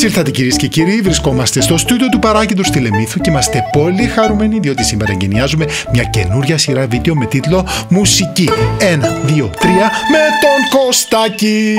ήρθατε κυρίες και κύριοι, βρισκόμαστε στο στούντιο του Παράκεντρου στη Λεμίθο και είμαστε πολύ χαρούμενοι διότι σήμερα εγκαινιάζουμε μια καινούρια σειρά βίντεο με τίτλο Μουσική 1, 2, 3 με τον Κωστάκη.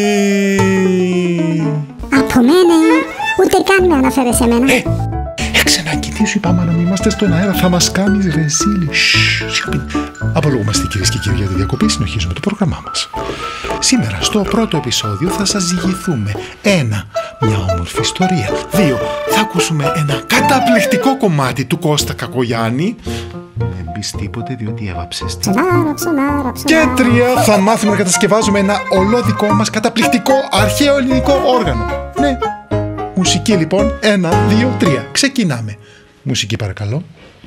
Από μένα, ούτε καν με αναφέρε σε μένα. Ξενάκι, τι σου είπαμε να μην είμαστε στον αέρα, θα μας κάνεις ρεζίλη. Σιωπή. Απολογούμαστε κυρίες και κύριοι για τη διακοπή, συνεχίζουμε το πρόγραμμά μας. Σήμερα στο πρώτο επεισόδιο θα σας διηγηθούμε 1. Μια όμορφη ιστορία. 2. Θα ακούσουμε ένα καταπληκτικό κομμάτι του Κώστα Κακογιάννη. Δεν πεις τίποτε διότι έβαψες την. Και 3. Θα μάθουμε να κατασκευάζουμε ένα ολόδικό μας καταπληκτικό αρχαίο ελληνικό όργανο. Ναι. Μουσική λοιπόν, 1, 2, 3. Ξεκινάμε. Μουσική παρακαλώ.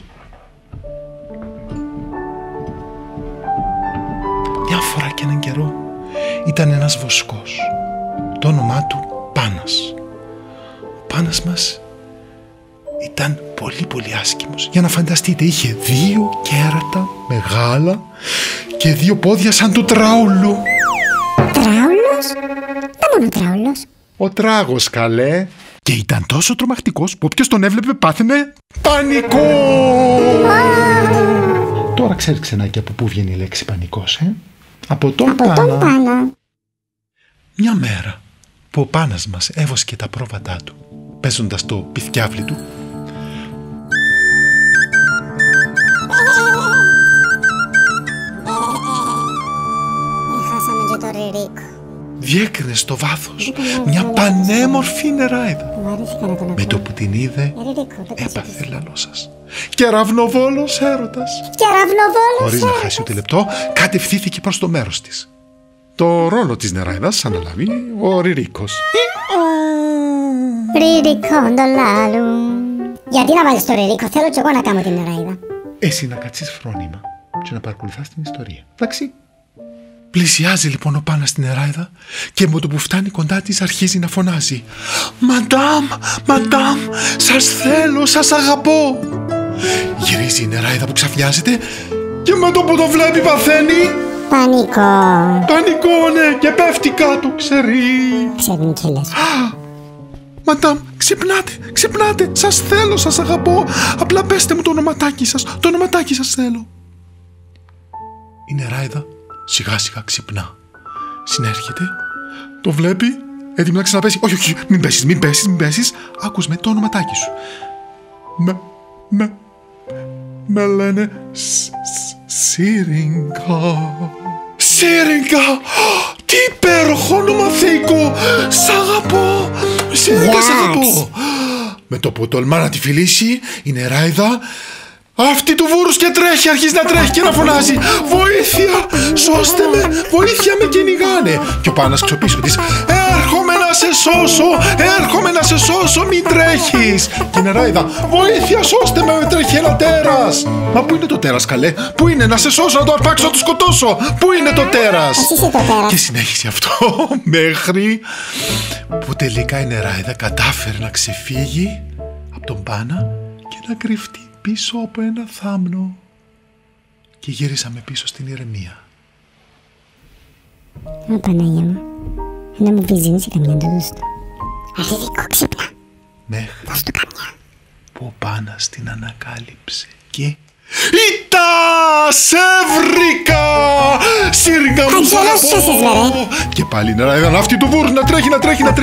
Μια φορά και έναν καιρό ήταν ένας βοσκός. Το όνομά του Πάνας. Ο Πάνας μας ήταν πολύ άσχημος. Για να φανταστείτε, είχε 2 κέρατα μεγάλα και 2 πόδια σαν του τράουλου. Τράουλος? Δεν μόνο τράουλος. Ο τράγος, καλέ. Και ήταν τόσο τρομακτικός που όποιος τον έβλεπε πάθαινε πανικό. Τώρα ξέρεις ξενάκι από πού βγαίνει η λέξη πανικός, Από τον Πάνα. Μια μέρα που ο Πάνας μας έβοσκε τα πρόβατά του παίζοντας το πιθκιάβλι του, Χάσαμε και το Ριρίκο. διέκρινε στο βάθος μια πανέμορφη νεράιδα. Με το που την είδε έπαθε λαλόσας. Κεραυνοβόλος έρωτας. Χωρίς να χάσει ούτε λεπτό, κατευθύνθηκε προς το μέρος της. Το ρόλο της νεράιδας αναλάβει ο Ριρίκος. Ριρίκο ντολάλου. Γιατί να βάλεις το Ριρίκο, θέλω κι εγώ να κάνω την νεράιδα. Εσύ να κάτσεις φρόνημα και να παρακολουθάς την ιστορία. Εντάξει. Πλησιάζει λοιπόν ο Πάνας στην νεράιδα και με το που φτάνει κοντά της αρχίζει να φωνάζει. Μαντάμ, σας θέλω, σας αγαπώ. Γυρίζει η νεράιδα που ξαφνιάζεται και με το που το βλέπει παθαίνει πανικό, ναι, και πέφτει κάτω, Ξέρουν και λες. Μαντάμ, ξυπνάτε, σας θέλω, σας αγαπώ. Απλά πέστε μου το ονοματάκι σας θέλω. Η νεράιδα σιγά σιγά ξυπνά. Συνέρχεται, το βλέπει, έτοιμη να ξαναπέσει. Όχι, μην πέσεις. Άκους με το ονοματάκι σου. Με λένε Σύριγγα. Τι υπέροχο όνομα, θεϊκό. Σ' αγαπώ. Σύριγγα, σ' αγαπώ. Με το που τολμά να τη φιλήσει, η νεράιδα αυτή του βούρους και τρέχει, αρχίζει να τρέχει και να φωνάζει. Βοήθεια, σώστε με, βοήθεια, με κυνηγάνε. Και ο Πάνας ξοπίσω της. Έρχομαι να σε σώσω, μην τρέχεις. Και η νεράιδα, βοήθεια, σώστε με τρέχει ένα τέρας. Μα πού είναι το τέρας, καλέ? Πού είναι, να σε σώσω, να το αρπάξω, να το σκοτώσω? Πού είναι το τέρας? Εσύ είσαι το τέρας. Και συνέχισε αυτό μέχρι που τελικά η νεράιδα κατάφερε να ξεφύγει από τον Πάνα και να κρυφτεί πίσω από ένα θάμνο. Και γύρισαμε πίσω στην ηρεμία. Ω Παναγία μου, να μου βυζίνει καμιά ντουστο. Ριρίκο, ξύπνα. Μέχρι Δώσ' του καμιά. που ο Πάνας την ανακάλυψε και... Σε βρήκα! Σύριγγα μου, σ' αγαπώ! Και πάλι η νεράιδα αυτή του βούρου να τρέχει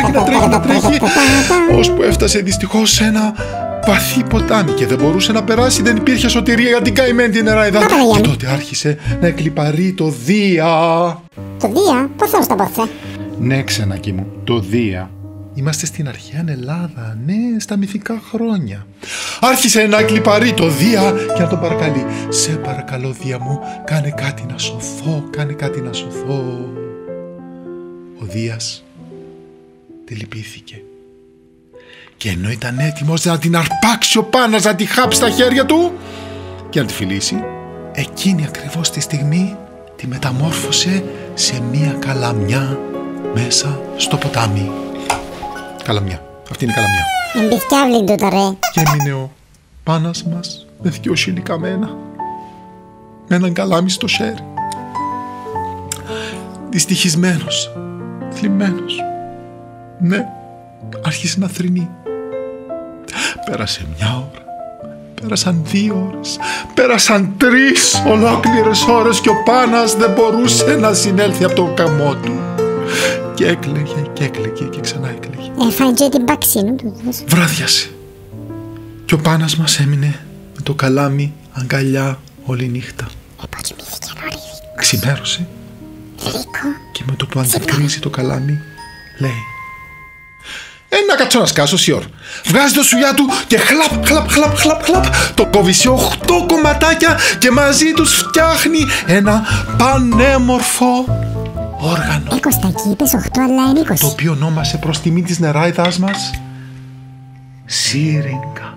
ώσπου έφτασε δυστυχώς σε ένα βαθύ ποτάμι και δεν μπορούσε να περάσει, δεν υπήρχε σωτηρία για την καημένη την νεράιδα. Και τότε άρχισε να εκλιπαρεί το Δία. Το Δία, πώς θα στο πω, Ναι, ξενάκι μου, το Δία. Είμαστε στην αρχαία Ελλάδα, ναι, στα μυθικά χρόνια. Άρχισε να εκλιπαρεί το Δία και να τον παρακαλεί. Σε παρακαλώ, Δία μου, κάνε κάτι να σωθώ. Ο Δίας τη λυπήθηκε. Και ενώ ήταν έτοιμος να την αρπάξει ο Πάνας, να τη χάψει στα χέρια του και να τη φιλήσει, εκείνη ακριβώς τη στιγμή τη μεταμόρφωσε σε μία καλαμιά μέσα στο ποτάμι. Καλαμιά. Αυτή είναι η καλαμιά. Εμπιθκιάβλιν του τώρα. Και έμεινε ο Πάνας μας με 2 χιλικαμένα, με έναν καλάμι στο χέρι. Δυστυχισμένος, θλιμμένος. Ναι, άρχισε να θρηνεί. Πέρασε 1 ώρα, πέρασαν 2 ώρες, πέρασαν 3 ολόκληρες ώρες και ο Πάνας δεν μπορούσε να συνέλθει από το καμό του. Και έκλαιγε και έκλαιγε και ξανά έκλαιγε. Φάγε την παξίνου του. Βράδιασε. Και ο Πάνας μας έμεινε με το καλάμι αγκαλιά όλη νύχτα. Υποκοιμήθηκε νωρίς. Ξημέρωσε και με το που αντικρίζει το καλάμι λέει: να κάτσω να σκάσω, σιόρ. Βγάζει το σουλιά του και χλαπ, χλαπ, χλαπ, χλαπ, χλαπ. Το κόβει σε 8 κομματάκια και μαζί τους φτιάχνει ένα πανέμορφο όργανο. Κωστάκι, είπες 8 αλλά είναι 20. Το οποίο ονόμασε προς τιμή της νεράιδας μας Σύριγγα.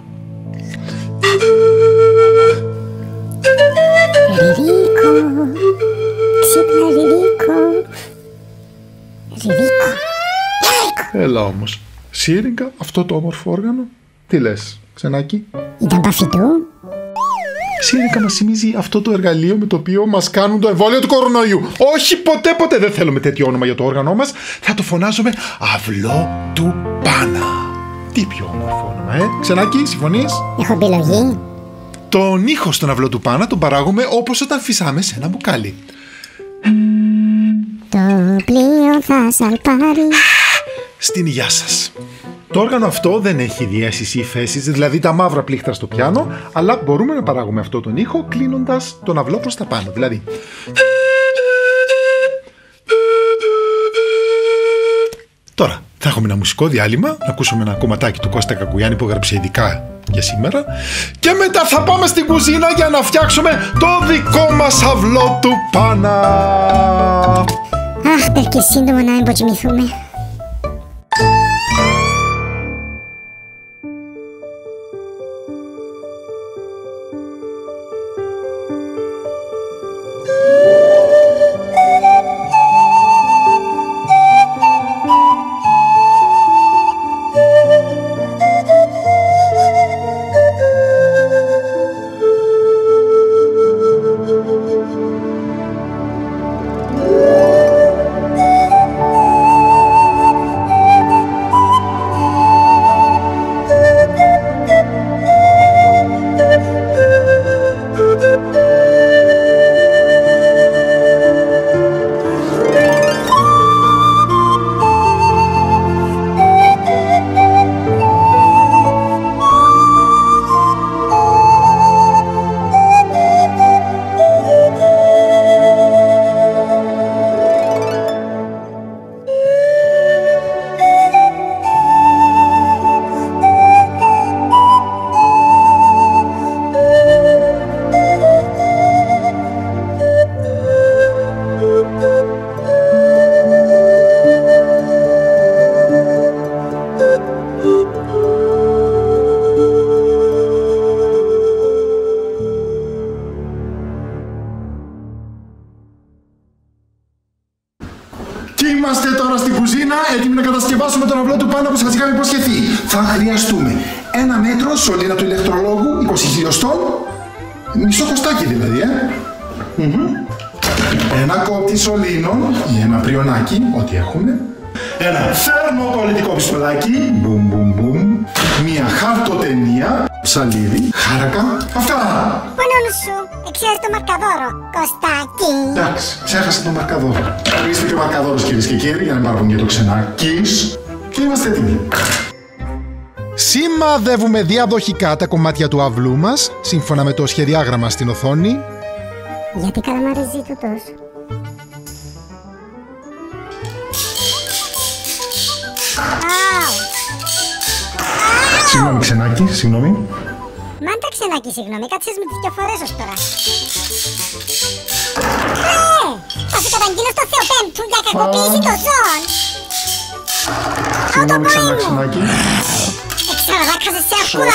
Ριβίκο, ξύπνα Ριβίκο. Ριβίκο. Έλα όμως, Σύριγγα, αυτό το όμορφο όργανο. Τι λες, Ξενάκη? Ήταν παφιτού. Σύριγγα μας θυμίζει αυτό το εργαλείο με το οποίο μας κάνουν το εμβόλιο του κορονοϊού. Όχι, ποτέ δεν θέλουμε τέτοιο όνομα για το όργανό μας. Θα το φωνάζουμε αυλό του Πάνα. Τι πιο όμορφο όνομα, Ξενάκη, συμφωνείς? Έχω επιλογή. Τον ήχο στον αυλό του Πάνα τον παράγουμε όπως όταν φυσάμε σε ένα μπουκάλι. Το πλοίο θα σαλπάρει. Στην υγειά σας. Το όργανο αυτό δεν έχει διέσεις ή φέσεις, δηλαδή τα μαύρα πλήκτρα στο πιάνο, αλλά μπορούμε να παράγουμε αυτό τον ήχο κλείνοντας τον αυλό προς τα πάνω. Δηλαδή. Τώρα θα έχουμε ένα μουσικό διάλειμμα, να ακούσουμε ένα κομματάκι του Κώστα Κακουγιάννη που έγραψε ειδικά για σήμερα, και μετά θα πάμε στην κουζίνα για να φτιάξουμε το δικό μας αυλό του Πάνα. Αχ, πρέπει και σύντομα να υποκοιμηθούμε. Είμαστε τώρα στην κουζίνα, έτοιμοι να κατασκευάσουμε τον αυλό του Πάνα που σας είχαμε υποσχεθεί. Θα χρειαστούμε 1 μέτρο σωλήνα του ηλεκτρολόγου, 20 χιλιοστών, μισό κοστάκι δηλαδή, Ένα κόπτη σωλήνων ή ένα πριονάκι, ό,τι έχουμε. Ένα θερμοκολλητικό πιστολάκι, μπουμ μπουμ μπουμ. Μια χαρτοτενία, ψαλίδι, χάρακα, αυτά. Μόνο σου, ξέρεις το μαρκαδόρο, Κωστάκι. Εντάξει, ξέχασα το μαρκαδόρο. Ορίστε και ο μαρκαδόρος, κυρίες και κύριοι, για να υπάρχουν και το Ξενάκης. Και είμαστε έτοιμοι. Σημαδεύουμε διαδοχικά τα κομμάτια του αυλού μας, σύμφωνα με το σχεδιάγραμμα στην οθόνη. Γιατί καλαμαρίζει τούτος? Συγγνώμη, Ξενάκη, συγγνώμη. Μάντα, Ξενάκη, συγγνώμη, κάτσες με τις 2 φορές ως τώρα. Θα σε καταγγείλω στο Θεοπέμπτου για κακοποίηση των ζώων. Συγγνώμη ξανά, Ξενάκη. Εξαραδάκασες σε αρκούδα.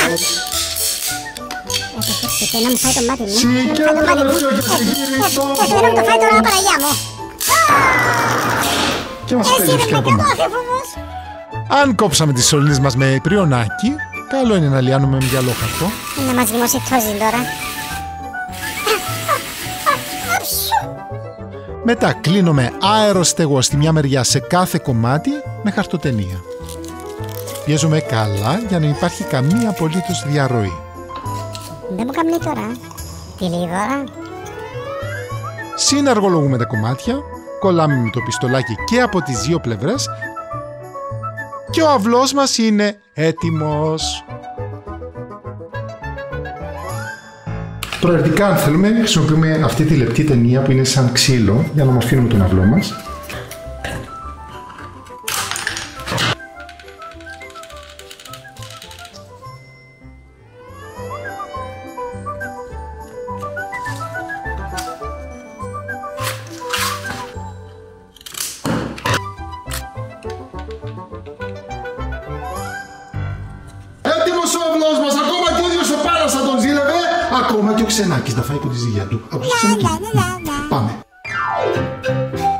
Να μου φάει το μάτι μου. Συγγνώμη, να μου το φάει τώρα, Παναγιά μου. Και μας παίρνει ακόμα. Αν κόψαμε τις σωλήνες μας με πριονάκι, καλό είναι να λιάνουμε με γυαλό χαρτό. Να μας δημοσιευτώσει τώρα. Μετά κλείνουμε αεροστεγό στη μια μεριά σε κάθε κομμάτι με χαρτοτενία. Πιέζουμε καλά για να μην υπάρχει καμία απολύτως διαρροή. Δεν μου κάνει τώρα. Τι λέει τώρα. Συναργολογούμε τα κομμάτια, κολλάμε με το πιστολάκι και από τις δύο πλευρές και ο αυλός μας είναι έτοιμος. Προαιρετικά, αν θέλουμε, χρησιμοποιούμε αυτή τη λεπτή ταινία που είναι σαν ξύλο για να ομορφύνουμε τον αυλό μας. Έτοιμος ο αυλός μας, ακόμα και ο ίδιος ο Πάρας θα τον ζήλευε, ακόμα και ο Ξενάκης να φάει από τη ζυγιά του. Πάμε.